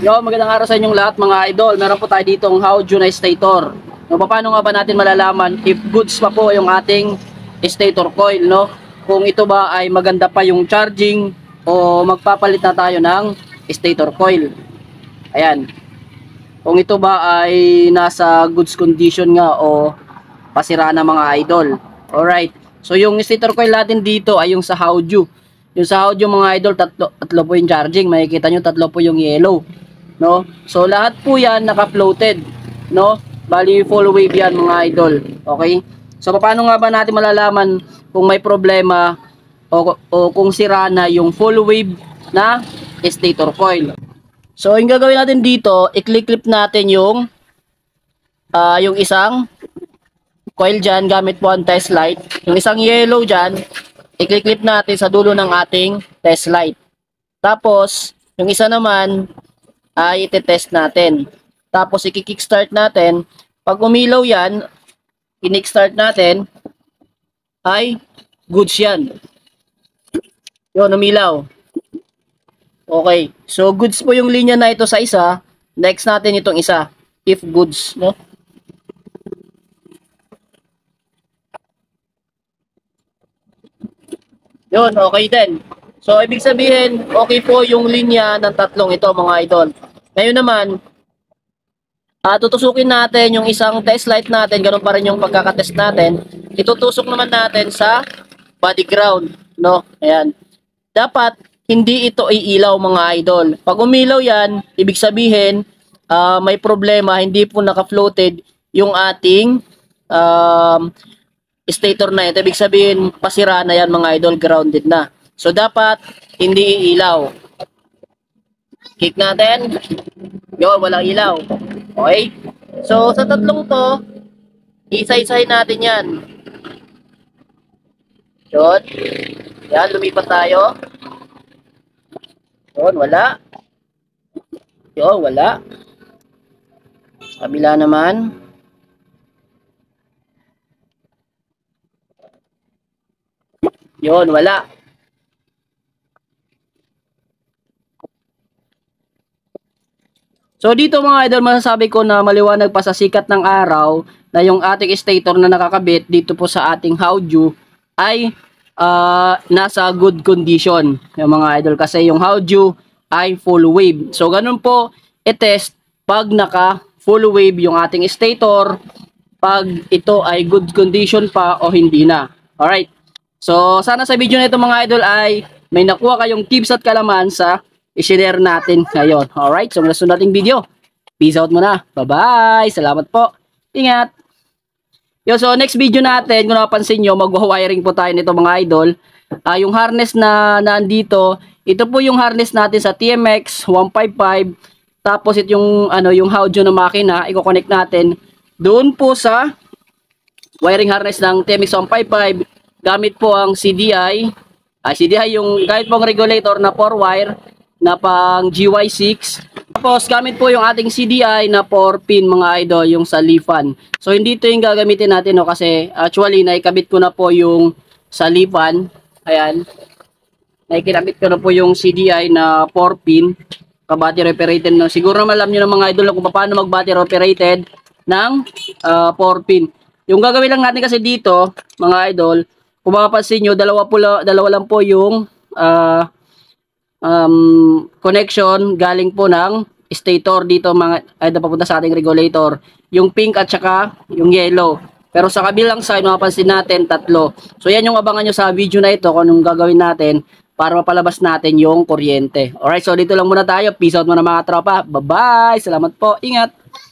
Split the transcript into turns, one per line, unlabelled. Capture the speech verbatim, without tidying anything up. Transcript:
Yo, magandang araw sa inyong lahat mga idol. Meron po tayo dito ang Hauju na stator. No, paano nga ba natin malalaman if goods pa po yung ating stator coil, no? Kung ito ba ay maganda pa yung charging o magpapalit na tayo ng stator coil. Ayan. Kung ito ba ay nasa goods condition nga o pasira na mga idol. Alright. So yung stator coil natin dito ay yung sa Hauju. Yung sa Hauju mga idol, tatlo, tatlo po yung charging. Makikita nyo tatlo po yung yellow. No? So lahat po yan naka-floated, no? Bali full wave yan mga idol. Okay? So paano nga ba natin malalaman kung may problema o, o kung sira na yung full wave na stator coil? So yung gagawin natin dito, i-clip natin yung uh, yung isang coil dyan gamit po ang test light. Yung isang yellow dyan, i-clip natin sa dulo ng ating test light. Tapos yung isa naman ay iti-test natin. Tapos i-kickstart natin. Pag umilaw yan, i-kickstart natin, ay goods yan. Yun, umilaw. Okay. So goods po yung linya na ito sa isa. Next natin itong isa. If goods, no? Yun, okay din. So, ibig sabihin, okay po yung linya ng tatlong ito, mga idol. Ngayon naman, uh, tutusukin natin yung isang test light natin, ganun pa rin yung pagkakatest natin. Itutusok naman natin sa body ground, no? Ayan. Dapat, hindi ito iilaw, mga idol. Pag umilaw yan, ibig sabihin, uh, may problema, hindi po naka-floated yung ating um, stator na ito. Ibig sabihin, pasira na yan, mga idol, grounded na. So, dapat hindi ilaw. Kick natin. Yun, walang ilaw. Okay? So, sa tatlong to, isa-isahin natin yan. Yun. Yan, lumipat tayo. Yun, wala. Yun, wala. Kabila naman. Yun, wala. So dito mga idol, masasabi ko na maliwanag pa sa sikat ng araw na yung ating stator na nakakabit dito po sa ating Hauju ay uh, nasa good condition. Yung mga idol, kasi yung Hauju ay full wave. So ganun po i-test pag naka full wave yung ating stator, pag ito ay good condition pa o hindi na. Alright. So sana sa video na ito mga idol ay may nakuha kayong tips at kalaman sa i-share natin ngayon. Alright, so mula sa nating video. Peace out muna. Bye-bye. Salamat po. Ingat. Yo, so next video natin, kung napansin nyo, mag-wiring po tayo nito mga idol. Uh, yung harness na nandito, ito po yung harness natin sa T M X one fifty-five. Tapos ito yung, ano, yung Hauju na makina, i-connect natin doon po sa wiring harness ng T M X one fifty-five. Gamit po ang C D I. Uh, C D I yung kahit pong regulator na four wire na pang G Y six. Tapos gamit po yung ating C D I na four pin mga idol, yung sa lifan. So hindi ito yung gagamitin natin, no, kasi actually naikabit ko na po yung sa lifan. Ayan. Naikabit ko na po yung C D I na four pin. Ka-battery operated, no. Siguro naman alam niyo ng mga idol kung paano mag-battery operated ng uh, four pin. Yung gagawin lang natin kasi dito, mga idol, kung mapapansin nyo, dalawa, po, dalawa lang po yung uh, um, connection galing po ng stator dito mga ay papunta sa ating regulator, yung pink at saka yung yellow. Pero sa kabilang side mapapansin natin tatlo. So yan yung abangan nyo sa video na ito kung anong gagawin natin para mapalabas natin yung kuryente. Alright, so dito lang muna tayo. Peace out muna mga tropa. Bye bye, salamat po, ingat.